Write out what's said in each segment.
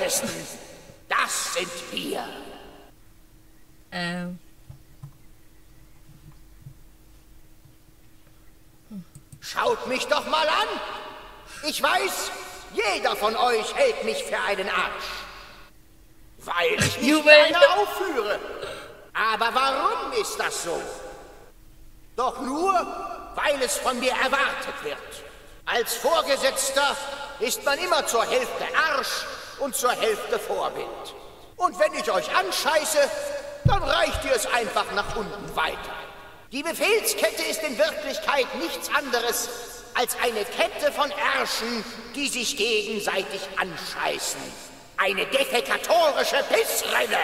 Ältesten. Das sind wir. Schaut mich doch mal an. Ich weiß, jeder von euch hält mich für einen Arsch. Weil ich mich gerne aufführe. Aber warum ist das so? Doch nur, weil es von mir erwartet wird. Als Vorgesetzter ist man immer zur Hälfte Arsch und zur Hälfte Vorbild. Und wenn ich euch anscheiße, dann reicht ihr es einfach nach unten weiter. Die Befehlskette ist in Wirklichkeit nichts anderes als eine Kette von Ärschen, die sich gegenseitig anscheißen. Eine defekatorische Pissrinne.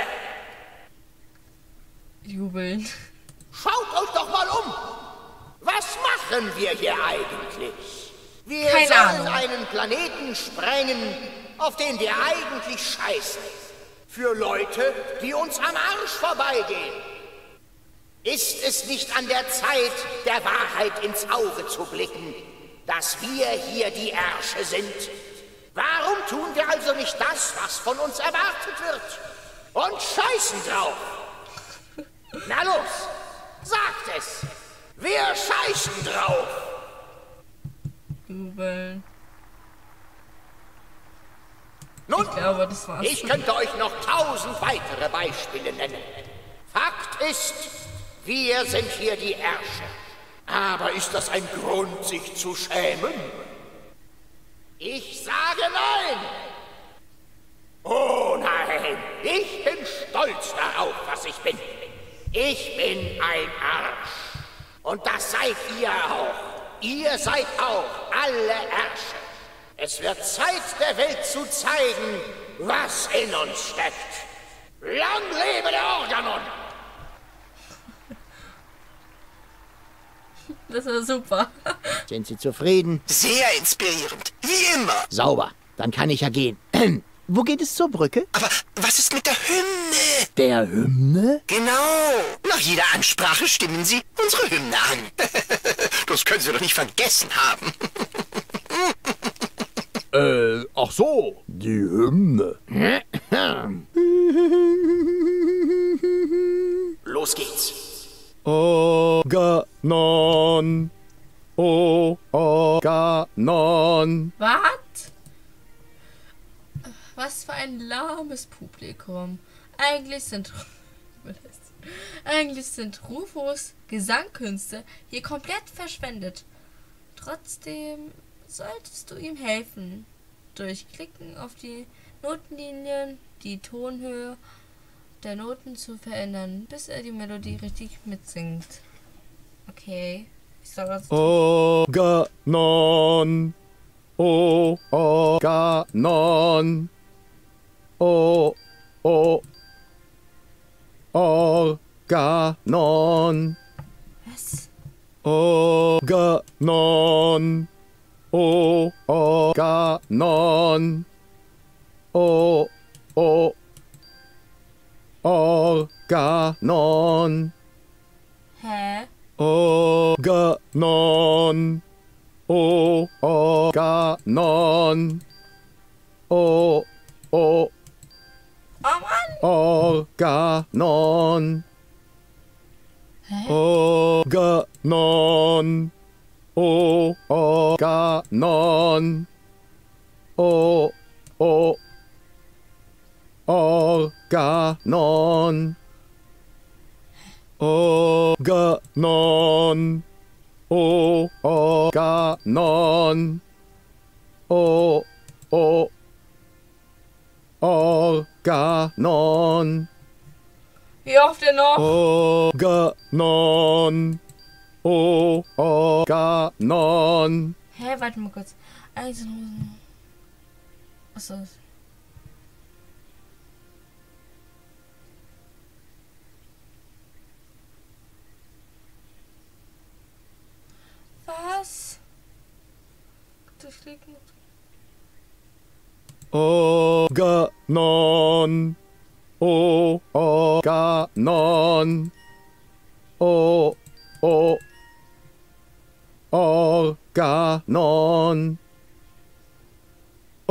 Jubeln. Schaut euch doch mal um. Was machen wir hier eigentlich? Wir Keine sollen Ahnung. einen Planeten sprengen, auf den wir eigentlich scheißen. Für Leute, die uns am Arsch vorbeigehen. Ist es nicht an der Zeit, der Wahrheit ins Auge zu blicken, dass wir hier die Ärsche sind? Warum tun wir also nicht das, was von uns erwartet wird? Und scheißen drauf! Na los, sagt es! Wir scheißen drauf! Jubeln. Nun, Ich glaube, das war's. ich könnte euch noch 1000 weitere Beispiele nennen. Fakt ist, wir sind hier die Ärsche. Aber ist das ein Grund, sich zu schämen? Ich sage nein! Oh nein, ich bin stolz darauf, was ich bin. Ich bin ein Arsch. Und das seid ihr auch. Ihr seid auch alle Ärsche. Es wird Zeit, der Welt zu zeigen, was in uns steckt. Lang lebe der Organon! Das war super. Sind Sie zufrieden? Sehr inspirierend, wie immer. Sauber. Dann kann ich ja gehen. Wo geht es zur Brücke? Aber was ist mit der Hymne? Der Hymne? Genau. Nach jeder Ansprache stimmen Sie unsere Hymne an. Das können Sie doch nicht vergessen haben. Ach so. Die Hymne. Los geht's. Organon. Organon. Was? Was für ein lahmes Publikum. Eigentlich sind Rufus Gesangkünste hier komplett verschwendet. Trotzdem solltest du ihm helfen. Durch Klicken auf die Notenlinien, die Tonhöhe der Noten zu verändern, bis er die Melodie richtig mitsingt. Okay. Ich soll das Organon. Organon. Organon. Was? Organon. Organon. Organon. Hä? Organon. Organon. Oh Mann! Organon. Hä? Organon. Organon. Organon. Organon. Organon. Organon. Wie oft denn noch? Organon. Organon. Hä, warte mal kurz. Also, achso. Was? Durchklicken. Organon. Organon. Organon.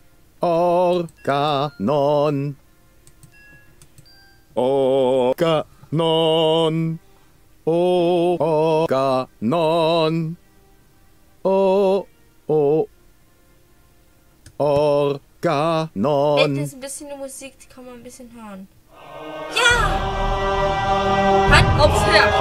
Organon. Organon. Organon. Organon. Das ist ein bisschen die Musik, die kann man ein bisschen hören. Ja! Hand aufs Herz!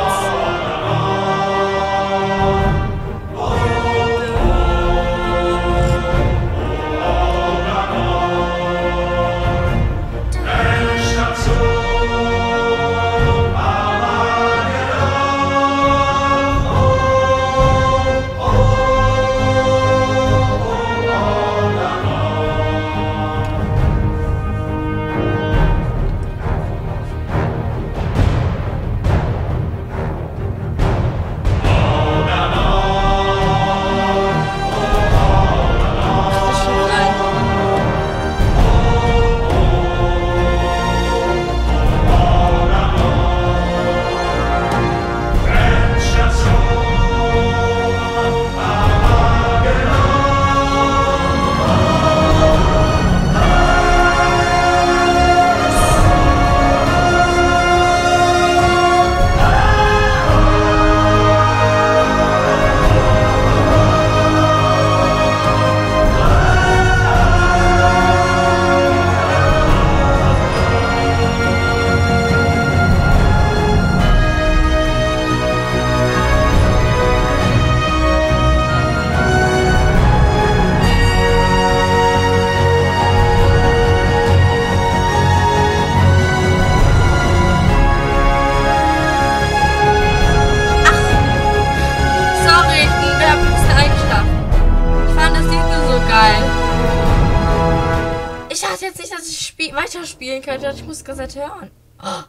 Ich dachte jetzt nicht, dass ich weiterspielen könnte. Ich muss Kassette hören. Oh.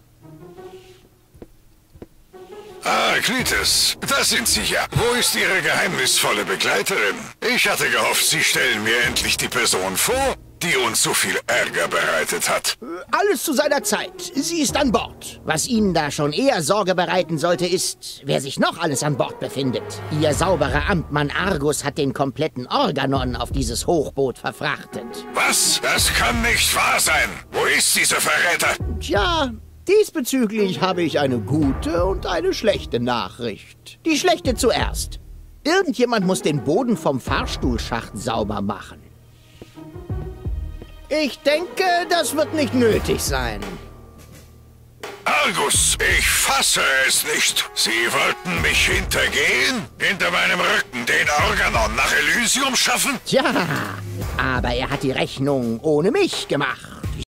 Ah, Cletus, da sind Sie ja. Wo ist Ihre geheimnisvolle Begleiterin? Ich hatte gehofft, Sie stellen mir endlich die Person vor, die uns so viel Ärger bereitet hat. Alles zu seiner Zeit. Sie ist an Bord. Was Ihnen da schon eher Sorge bereiten sollte, ist, wer sich noch alles an Bord befindet. Ihr sauberer Amtmann Argus hat den kompletten Organon auf dieses Hochboot verfrachtet. Was? Das kann nicht wahr sein. Wo ist dieser Verräter? Tja, diesbezüglich habe ich eine gute und eine schlechte Nachricht. Die schlechte zuerst. Irgendjemand muss den Boden vom Fahrstuhlschacht sauber machen. Ich denke, das wird nicht nötig sein. Argus, ich fasse es nicht. Sie wollten mich hintergehen? Hinter meinem Rücken den Organon nach Elysium schaffen? Tja, aber er hat die Rechnung ohne mich gemacht.